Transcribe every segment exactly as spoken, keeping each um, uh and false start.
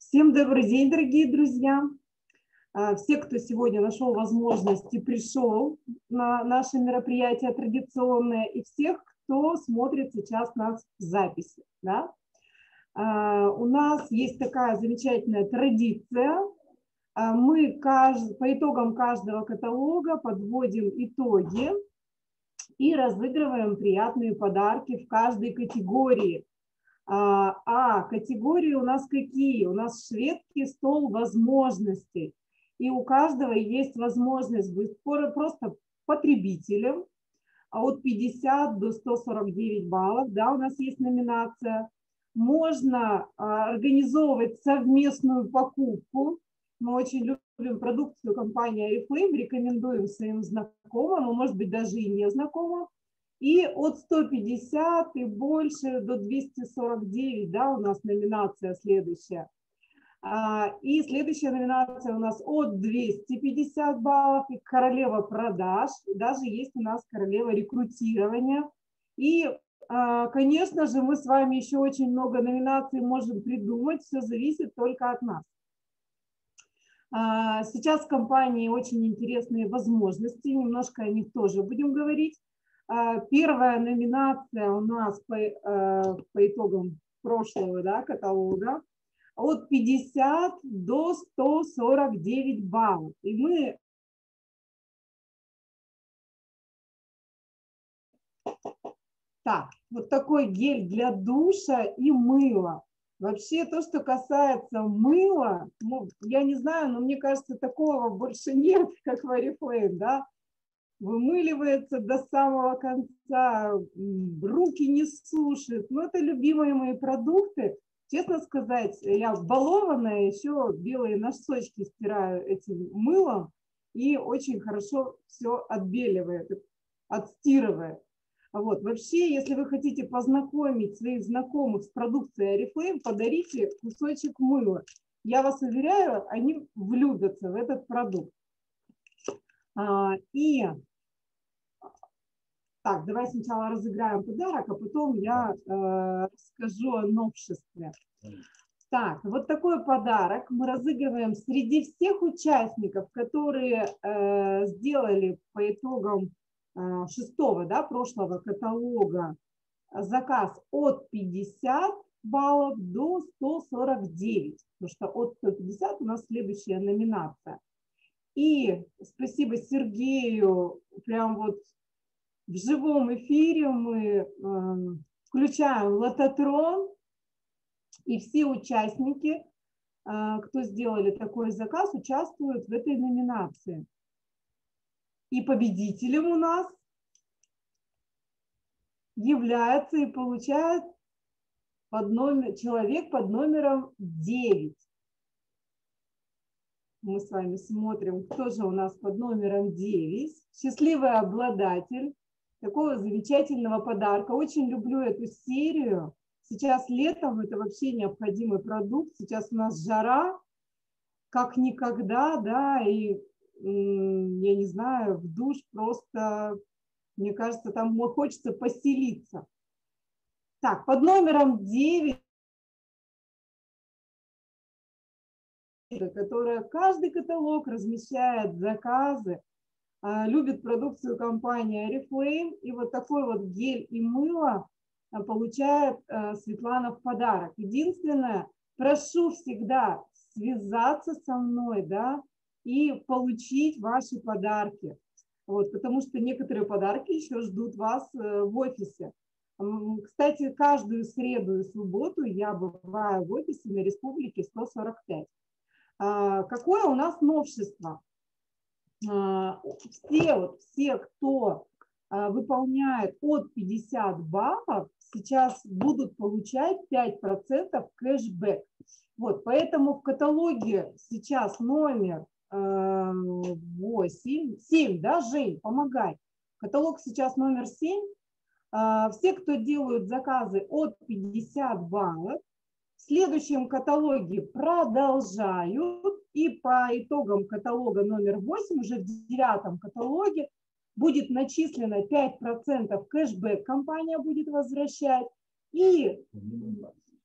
Всем добрый день, дорогие друзья! Все, кто сегодня нашел возможность и пришел на наше мероприятие традиционное, и всех, кто смотрит сейчас нас в записи. Да? У нас есть такая замечательная традиция. Мы по итогам каждого каталога подводим итоги и разыгрываем приятные подарки в каждой категории. А, а категории у нас какие? У нас шведский стол возможностей. И у каждого есть возможность быть просто потребителем. От пятидесяти до ста сорока девяти баллов, да, у нас есть номинация. Можно а, организовывать совместную покупку. Мы очень любим продукцию компании Oriflame, рекомендуем своим знакомым, а может быть даже и незнакомым. И от ста пятидесяти и больше до двухсот сорока девяти, да, у нас номинация следующая. И следующая номинация у нас от двухсот пятидесяти баллов, и королева продаж, даже есть у нас королева рекрутирования. И, конечно же, мы с вами еще очень много номинаций можем придумать, все зависит только от нас. Сейчас в компании очень интересные возможности, немножко о них тоже будем говорить. Первая номинация у нас по, по итогам прошлого, да, каталога от пятидесяти до ста сорока девяти баллов. И мы так, вот такой гель для душа и мыла. Вообще то, что касается мыла, ну, я не знаю, но мне кажется, такого больше нет, как в Oriflame, да. Вымыливается до самого конца, руки не сушит. Но это любимые мои продукты. Честно сказать, я балованная, еще белые носочки стираю этим мылом и очень хорошо все отбеливает, отстирывает. Вот. Вообще, если вы хотите познакомить своих знакомых с продукцией Oriflame, подарите кусочек мыла. Я вас уверяю, они влюбятся в этот продукт. И так, давай сначала разыграем подарок, а потом я э, расскажу о новшестве. Так, вот такой подарок мы разыгрываем среди всех участников, которые э, сделали по итогам э, шестого, да, прошлого каталога заказ от пятидесяти баллов до ста сорока девяти, потому что от ста пятидесяти у нас следующая номинация. И спасибо Сергею, прям вот в живом эфире мы э, включаем лототрон, и все участники, э, кто сделали такой заказ, участвуют в этой номинации. И победителем у нас является и получает под номер, человек под номером девять. Мы с вами смотрим, кто же у нас под номером девять. Счастливый обладатель такого замечательного подарка. Очень люблю эту серию. Сейчас летом это вообще необходимый продукт. Сейчас у нас жара, как никогда, да, и я не знаю, в душ просто, мне кажется, там хочется поселиться. Так, под номером девять. Которая каждый каталог размещает заказы, любит продукцию компании Oriflame, и вот такой вот гель и мыло получает Светлана в подарок. Единственное, прошу всегда связаться со мной, да, и получить ваши подарки, вот, потому что некоторые подарки еще ждут вас в офисе. Кстати, каждую среду и субботу я бываю в офисе на Республике сто сорок пять. Какое у нас новшество? Все, вот, все, кто выполняет от пятидесяти баллов, сейчас будут получать пять процентов кэшбэк. Вот, поэтому в каталоге сейчас номер восемь, семь, да, Жень, помогай. Каталог сейчас номер семь. Все, кто делают заказы от пятидесяти баллов, в следующем каталоге продолжают, и по итогам каталога номер восемь, уже в девятом каталоге, будет начислено пять процентов кэшбэк, компания будет возвращать, и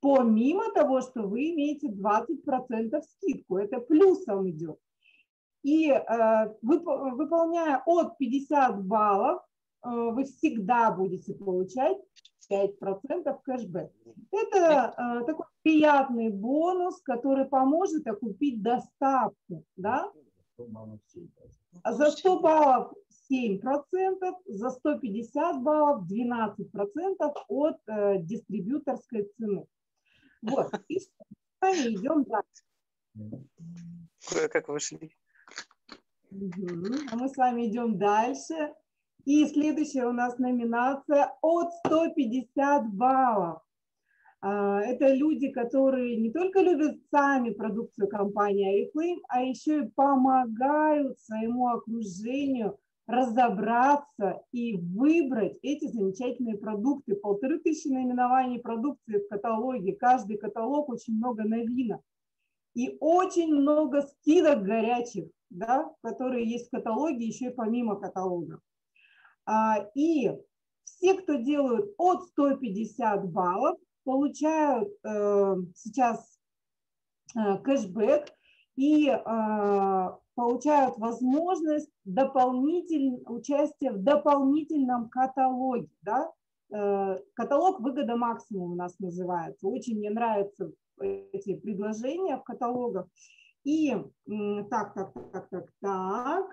помимо того, что вы имеете двадцать процентов скидку. Это плюсом идет. И э, вып, выполняя от пятидесяти баллов, э, вы всегда будете получать пять процентов кэшбэк. Это э, такой приятный бонус, который поможет окупить доставку. Да? За сто баллов семь процентов, за сто пятьдесят баллов двенадцать процентов от э, дистрибьюторской цены. Вот. И с вами идем дальше. Как вышли. Угу. А мы с вами идем дальше. И следующая у нас номинация от ста пятидесяти баллов. Это люди, которые не только любят сами продукцию компании Oriflame, а еще и помогают своему окружению разобраться и выбрать эти замечательные продукты. Полторы тысячи наименований продукции в каталоге. Каждый каталог очень много новинок. И очень много скидок горячих, да, которые есть в каталоге, еще и помимо каталога. И все, кто делают от ста пятидесяти баллов, получают э, сейчас э, кэшбэк и э, получают возможность дополнительного участия в дополнительном каталоге. Да? Э, каталог «Выгода максимум» у нас называется. Очень мне нравятся эти предложения в каталогах. И э, так, так, так, так, так.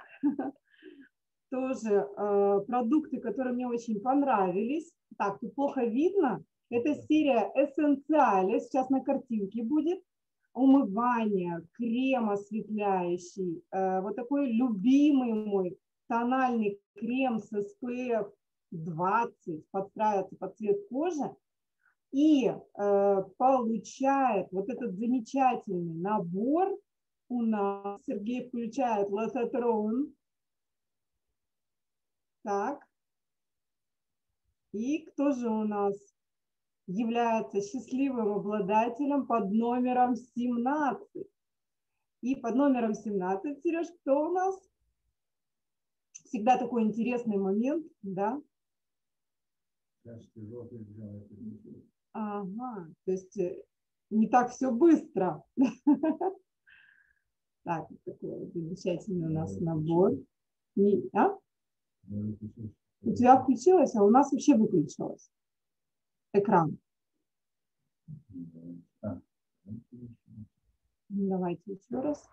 Тоже э, продукты, которые мне очень понравились. Так, тут плохо видно. Это серия Essentiale, сейчас на картинке будет. Умывание, крем осветляющий. Э, вот такой любимый мой тональный крем с эс пэ эф двадцать, подстраивается под цвет кожи. И э, получает вот этот замечательный набор у нас. Сергей включает лосотрон. Так. И кто же у нас является счастливым обладателем под номером семнадцать? И под номером семнадцать, Сереж, кто у нас? Всегда такой интересный момент, да? Ага, то есть не так все быстро. Так, такой вот замечательный у нас набор. А? У тебя включилось, а у нас вообще выключилось экран. Давайте еще раз.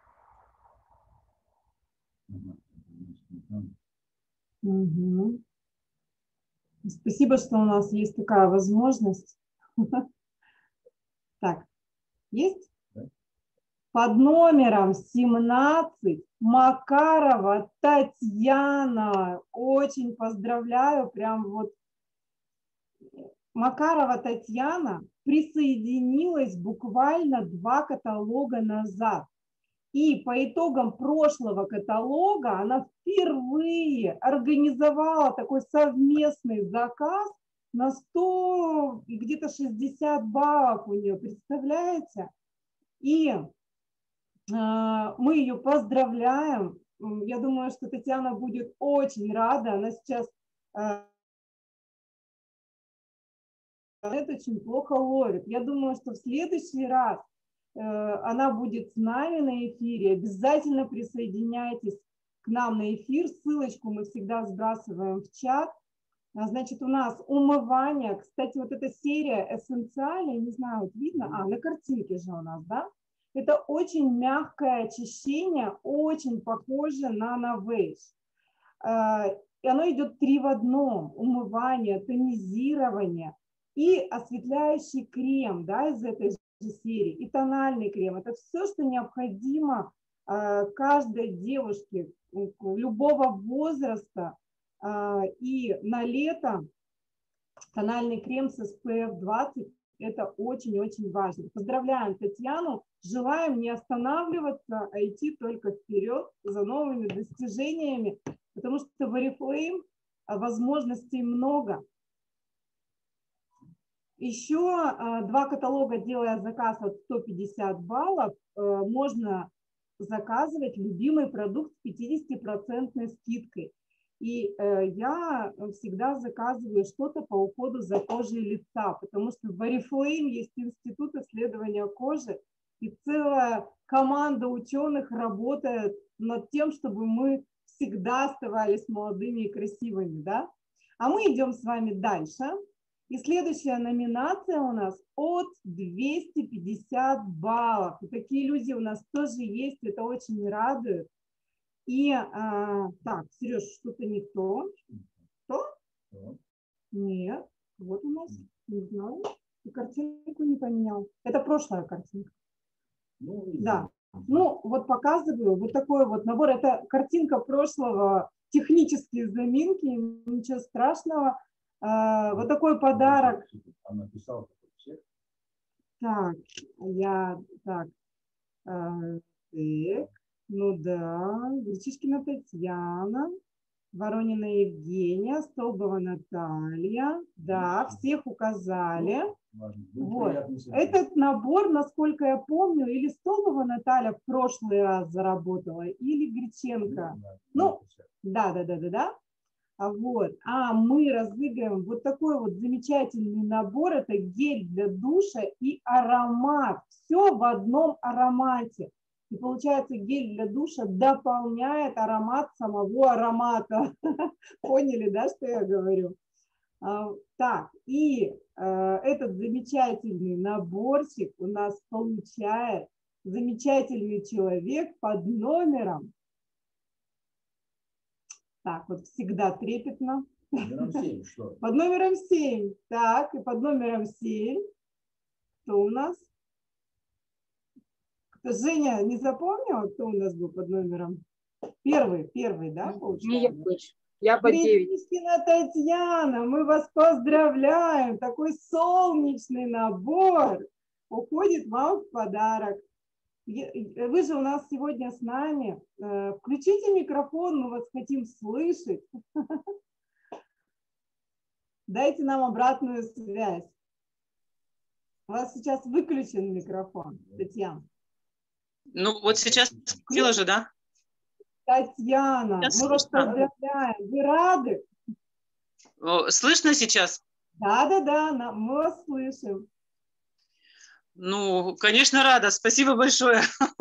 Угу. Спасибо, что у нас есть такая возможность. Так, есть? Под номером семнадцать Макарова Татьяна. Очень поздравляю, прям вот. Макарова Татьяна присоединилась буквально два каталога назад. И по итогам прошлого каталога она впервые организовала такой совместный заказ на сто, где-то шестьдесят баллов у нее, представляете? И э, мы ее поздравляем. Я думаю, что Татьяна будет очень рада. Она сейчас э, это очень плохо ловит. Я думаю, что в следующий раз э, она будет с нами на эфире. Обязательно присоединяйтесь к нам на эфир. Ссылочку мы всегда сбрасываем в чат. Значит, у нас умывание. Кстати, вот эта серия Essentiale, не знаю, вот видно? А, на картинке же у нас, да? Это очень мягкое очищение, очень похоже на Novage. И оно идет три в одном. Умывание, тонизирование и осветляющий крем, да, из этой же серии, и тональный крем. Это все, что необходимо каждой девушке любого возраста. И на лето тональный крем с эс пэ эф двадцать – это очень-очень важно. Поздравляем Татьяну, желаем не останавливаться, а идти только вперед за новыми достижениями, потому что в Oriflame возможностей много. Еще два каталога, делая заказ от ста пятидесяти баллов, можно заказывать любимый продукт с пятидесятипроцентной скидкой. И э, я всегда заказываю что-то по уходу за кожей лица, потому что в Oriflame есть институт исследования кожи, и целая команда ученых работает над тем, чтобы мы всегда оставались молодыми и красивыми, да? А мы идем с вами дальше. И следующая номинация у нас от двухсот пятидесяти баллов. И такие люди у нас тоже есть, это очень радует. И, а, так, Сереж, что-то не то. Что? Нет. Вот у нас, не знаю, и картинку не поменял. Это прошлая картинка. Ну, да. Ну, вот показываю, вот такой вот набор. Это картинка прошлого, технические заминки, ничего страшного. А, вот такой подарок. Она писала. Так, я, так, а, так. Ну да, Гречишкина Татьяна, Воронина Евгения, Столбова Наталья. Да, всех указали. Вот. Этот набор, насколько я помню, или Столбова Наталья в прошлый раз заработала, или Греченко. Ну, да, да, да, да, да. А вот, а мы разыграем вот такой вот замечательный набор. Это гель для душа и аромат. Все в одном аромате. И получается, гель для душа дополняет аромат самого аромата. Поняли, да, что я говорю? А, так, и а, этот замечательный наборчик у нас получает замечательный человек под номером. Так, вот всегда трепетно. Номером семь, что? Под номером семь. Так, и под номером семь. Кто у нас? Женя, не запомнила, кто у нас был под номером? Первый, первый, да, получается? Не я, дочь. Я под девять. Гречишкина Татьяна, мы вас поздравляем. Такой солнечный набор уходит вам в подарок. Вы же у нас сегодня с нами. Включите микрофон, мы вас хотим слышать. Дайте нам обратную связь. У вас сейчас выключен микрофон, Татьяна. Ну, вот сейчас включила же, да? Татьяна, Сейчас мы вас слышно. поздравляем. Вы рады? О, слышно сейчас? Да, да, да, мы вас слышим. Ну, конечно, рада. Спасибо большое.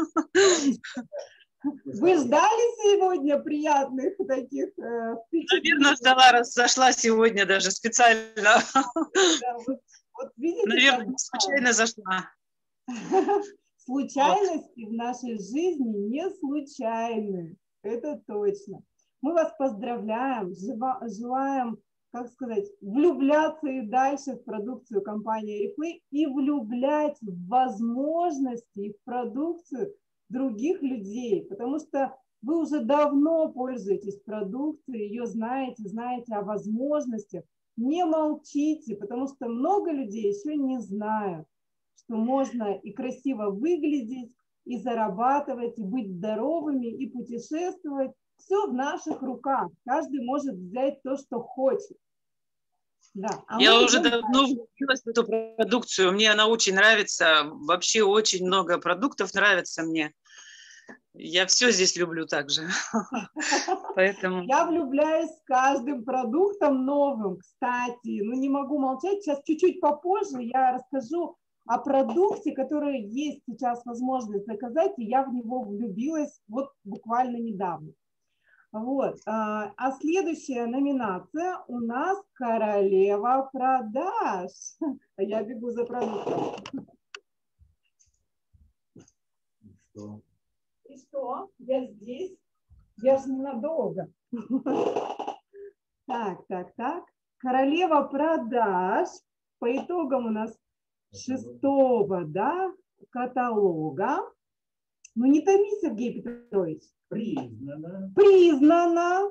Вы ждали сегодня приятных таких э, впечатлений? Наверное, ждала, раз зашла сегодня даже специально. Да, вот, вот видите, Наверное, случайно зашла. Случайности в нашей жизни не случайны. Это точно. Мы вас поздравляем, желаем, как сказать, влюбляться и дальше в продукцию компании Oriflame и влюблять в возможности и в продукцию других людей, потому что вы уже давно пользуетесь продукцией, ее знаете, знаете о возможностях. Не молчите, потому что много людей еще не знают, что можно и красиво выглядеть, и зарабатывать, и быть здоровыми, и путешествовать. Все в наших руках. Каждый может взять то, что хочет. Да. А Я уже давно влюбилась в эту продукцию. Мне она очень нравится. Вообще очень много продуктов нравится мне. Я все здесь люблю также. Поэтому... Я влюбляюсь с каждым продуктом новым, кстати. Ну, не могу молчать. Сейчас чуть-чуть попозже я расскажу о продукте, который есть сейчас возможность заказать, и я в него влюбилась вот буквально недавно. Вот. А следующая номинация у нас королева продаж. Я бегу за продуктом. И что? И что? Я здесь. Я же ненадолго. Так, так, так. Королева продаж. По итогам у нас шестого, да, каталога. Ну не томи, Сергей Петрович. Признано. Признано.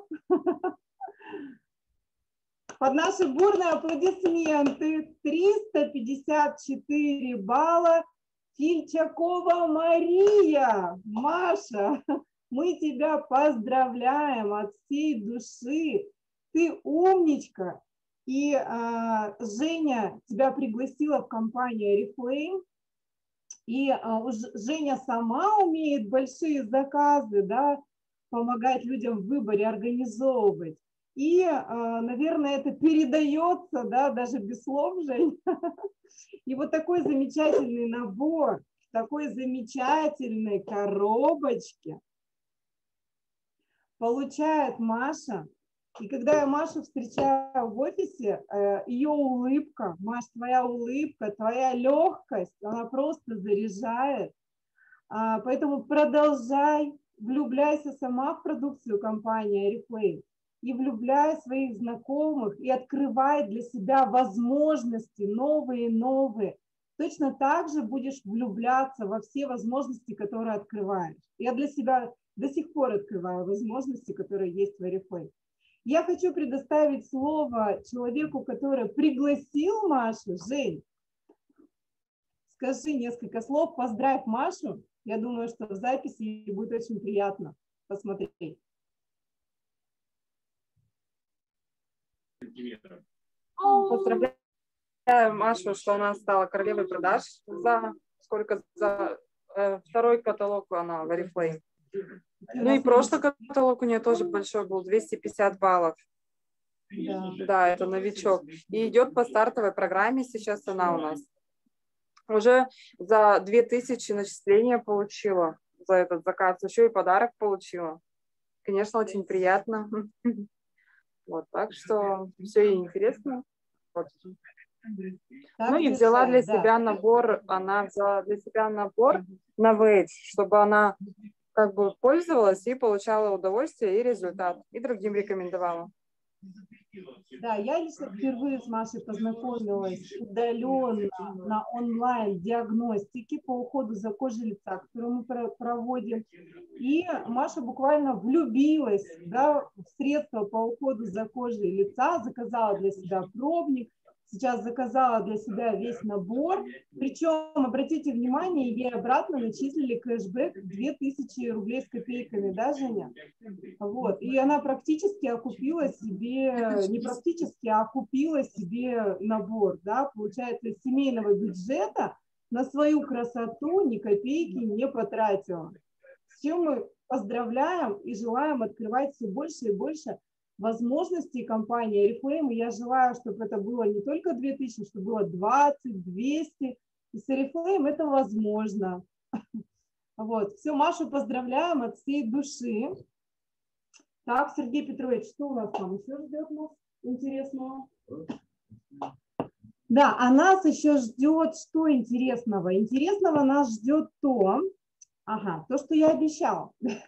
Под наши бурные аплодисменты триста пятьдесят четыре балла. Фильчакова Мария. Маша, мы тебя поздравляем от всей души. Ты умничка. И а, Женя тебя пригласила в компанию Oriflame. И а, Женя сама умеет большие заказы, да, помогать людям в выборе, организовывать. И, наверное, это передается, да, даже без слов, Жень. И вот такой замечательный набор, такой замечательной коробочке получает Маша. И когда я Машу встречаю в офисе, ее улыбка, Маш, твоя улыбка, твоя легкость, она просто заряжает. Поэтому продолжай, влюбляйся сама в продукцию компании Oriflame и влюбляй своих знакомых и открывай для себя возможности новые, новые. Точно так же будешь влюбляться во все возможности, которые открываешь. Я для себя до сих пор открываю возможности, которые есть в Oriflame. Я хочу предоставить слово человеку, который пригласил Машу. Жень, скажи несколько слов, поздравь Машу. Я думаю, что в записи ей будет очень приятно посмотреть. Поздравляю Машу, что она стала королевой продаж. За сколько? За э, второй каталог она в Oriflame. Ну и прошлый каталог у нее тоже большой был, двести пятьдесят баллов. Да. Да, это новичок. И идет по стартовой программе сейчас она у нас. Уже за две тысячи начисления получила за этот заказ. Еще и подарок получила. Конечно, очень приятно. Вот, так что все ей интересно. Вот. Ну и взяла для себя набор, она взяла для себя набор на Wage, чтобы она как бы пользовалась и получала удовольствие и результат, и другим рекомендовала. Да, я лично впервые с Машей познакомилась удаленно на онлайн-диагностике по уходу за кожей лица, которую мы проводим. И Маша буквально влюбилась, да, в средства по уходу за кожей лица, заказала для себя пробник, сейчас заказала для себя весь набор. Причем, обратите внимание, ей обратно начислили кэшбэк две тысячи рублей с копейками, да, Женя? Вот. И она практически окупила себе, не практически, а окупила себе набор, да, получается, из семейного бюджета на свою красоту ни копейки не потратила. С чем мы поздравляем и желаем открывать все больше и больше возможностей компании Oriflame. И я желаю, чтобы это было не только две тысячи, чтобы было двадцать, двести. И с Oriflame это возможно. Вот. Все, Машу поздравляем от всей души. Так, Сергей Петрович, что у нас там еще ждет нас интересного? Да, а нас еще ждет что интересного? Интересного нас ждет то, ага, то, что я обещала.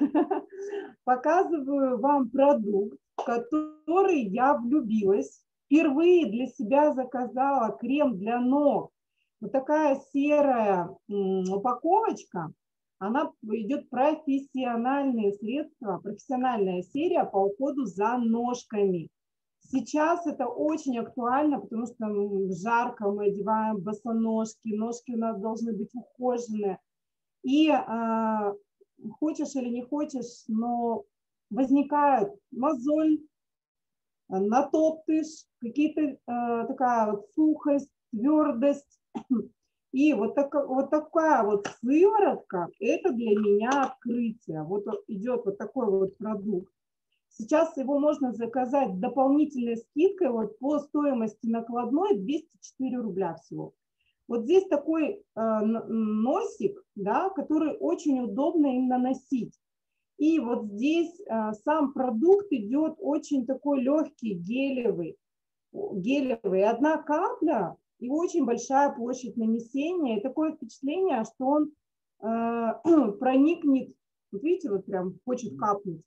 Показываю вам продукт, в который я влюбилась. Впервые для себя заказала крем для ног. Вот такая серая упаковочка. Она идет профессиональные средства, профессиональная серия по уходу за ножками. Сейчас это очень актуально, потому что жарко, мы одеваем босоножки, ножки у нас должны быть ухоженные. И э, хочешь или не хочешь, но возникает мозоль, натоптыш, какие-то э, такая вот сухость, твердость. И вот, так, вот такая вот сыворотка, это для меня открытие. Вот идет вот такой вот продукт. Сейчас его можно заказать дополнительной скидкой вот по стоимости накладной двести четыре рубля всего. Вот здесь такой э, носик, да, который очень удобно им наносить. И вот здесь э, сам продукт идет очень такой легкий, гелевый. гелевый. Одна капля и очень большая площадь нанесения. И такое впечатление, что он э, проникнет, вот видите, вот прям хочет капнуть.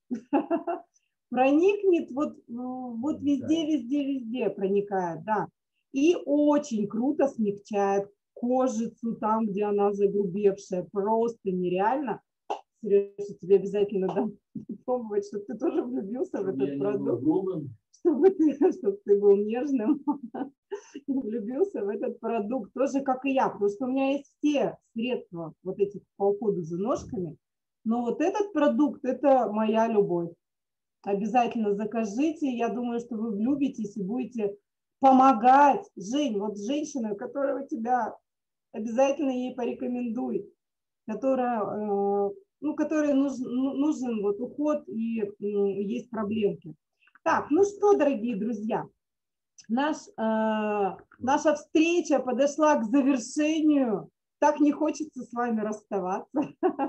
Проникнет вот, вот везде, везде, везде проникает, да. И очень круто смягчает кожицу там, где она загрубевшая. Просто нереально. Сережа, тебе обязательно дам пробовать, чтобы ты тоже влюбился в этот продукт. Чтобы ты, чтобы ты был нежным. Влюбился в этот продукт. Тоже как и я. Потому что у меня есть все средства вот этих по уходу за ножками. Но вот этот продукт, это моя любовь. Обязательно закажите. Я думаю, что вы влюбитесь и будете помогать. Жень, вот женщина, которая у тебя, обязательно ей порекомендуй, которая, ну, которой нужен, нужен вот уход и есть проблемки. Так, ну что, дорогие друзья, наш, э, наша встреча подошла к завершению. Так не хочется с вами расставаться.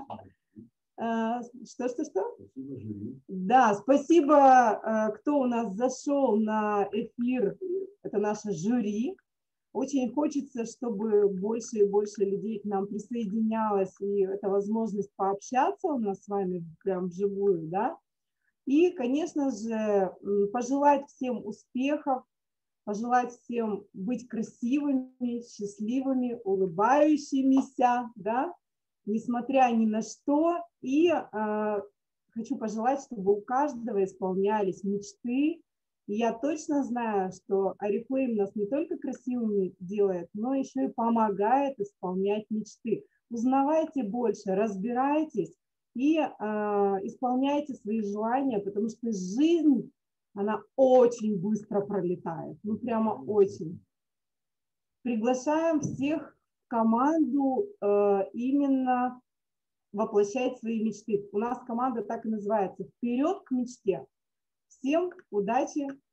Что, что, что? Спасибо, жюри. Да, спасибо, кто у нас зашел на эфир. Это наше жюри. Очень хочется, чтобы больше и больше людей к нам присоединялось, и это возможность пообщаться у нас с вами прям вживую, да. И, конечно же, пожелать всем успехов, пожелать всем быть красивыми, счастливыми, улыбающимися, да, несмотря ни на что. И э, хочу пожелать, чтобы у каждого исполнялись мечты. И я точно знаю, что Oriflame нас не только красивыми делает, но еще и помогает исполнять мечты. Узнавайте больше, разбирайтесь и э, исполняйте свои желания, потому что жизнь, она очень быстро пролетает, ну прямо очень. Приглашаем всех в команду э, именно воплощать свои мечты. У нас команда так и называется «Вперед к мечте». Всем удачи!